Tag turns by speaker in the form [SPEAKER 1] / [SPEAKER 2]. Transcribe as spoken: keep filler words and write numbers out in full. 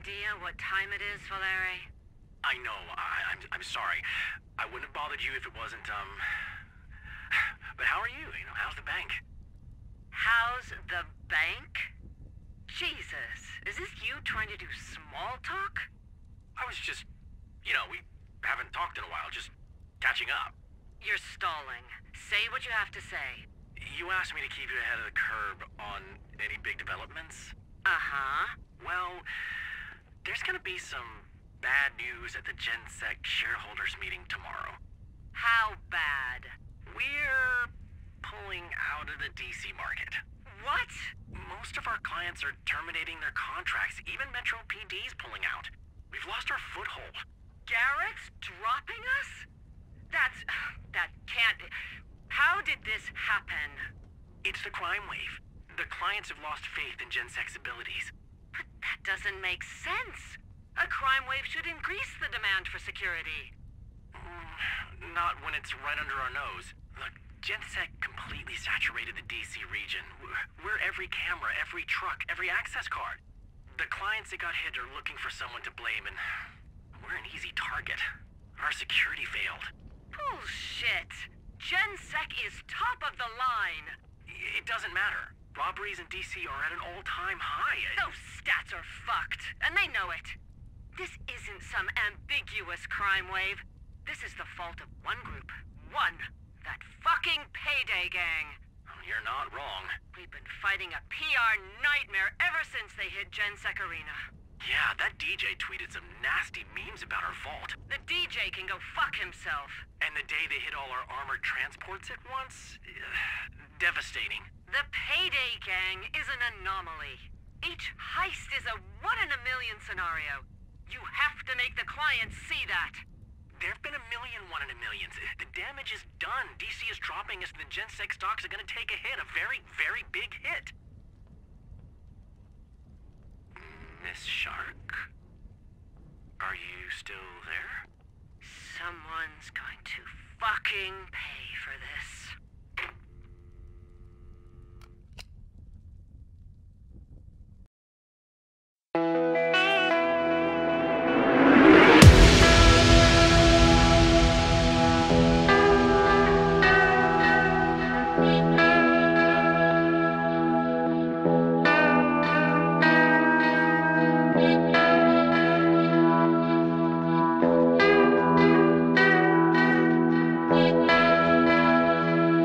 [SPEAKER 1] idea what time it is, Valeri?
[SPEAKER 2] I know. I, I'm I'm sorry. I wouldn't have bothered you if it wasn't, um... But how are you? You know, how's the bank?
[SPEAKER 1] How's the bank? Jesus, is this you trying to do small talk?
[SPEAKER 2] I was just... You know, we haven't talked in a while, just catching up.
[SPEAKER 1] You're stalling. Say what you have to say.
[SPEAKER 2] You asked me to keep you ahead of the curb on any big developments?
[SPEAKER 1] Uh-huh.
[SPEAKER 2] Well, there's gonna be some bad news at the GenSec shareholders meeting tomorrow.
[SPEAKER 1] How bad?
[SPEAKER 2] We're pulling out of the D C market.
[SPEAKER 1] What?
[SPEAKER 2] Most of our clients are terminating their contracts. Even Metro P D's pulling out. We've lost our foothold.
[SPEAKER 1] Garrett's dropping us? That's... that can't... How did this happen?
[SPEAKER 2] It's the crime wave. The clients have lost faith in GenSec's abilities.
[SPEAKER 1] But that doesn't make sense. A crime wave should increase the demand for security.
[SPEAKER 2] Mm, not when it's right under our nose. Look, GenSec completely saturated the D C region. We're every camera, every truck, every access card. The clients that got hit are looking for someone to blame, and we're an easy target. Our security failed.
[SPEAKER 1] Bullshit! GenSec is top of the line.
[SPEAKER 2] It doesn't matter. Robberies in D C are at an all-time high.
[SPEAKER 1] Those stats are fucked, and they know it. This isn't some ambiguous crime wave. This is the fault of one group. One. That fucking Payday Gang.
[SPEAKER 2] You're not wrong.
[SPEAKER 1] We've been fighting a P R nightmare ever since they hit GenSec Arena.
[SPEAKER 2] Yeah, that D J tweeted some nasty memes about our vault.
[SPEAKER 1] The D J can go fuck himself.
[SPEAKER 2] And the day they hit all our armored transports at once... devastating.
[SPEAKER 1] The Payday Gang is an anomaly. Each heist is a one-in-a-million scenario. You have to make the clients see that.
[SPEAKER 2] There've been a million one-in-a-millions. The damage is done. D C is dropping us, and the GenSec stocks are gonna take a hit. A very, very big hit. Miss Shark? Are you still there?
[SPEAKER 1] Someone's going to fucking pay for this.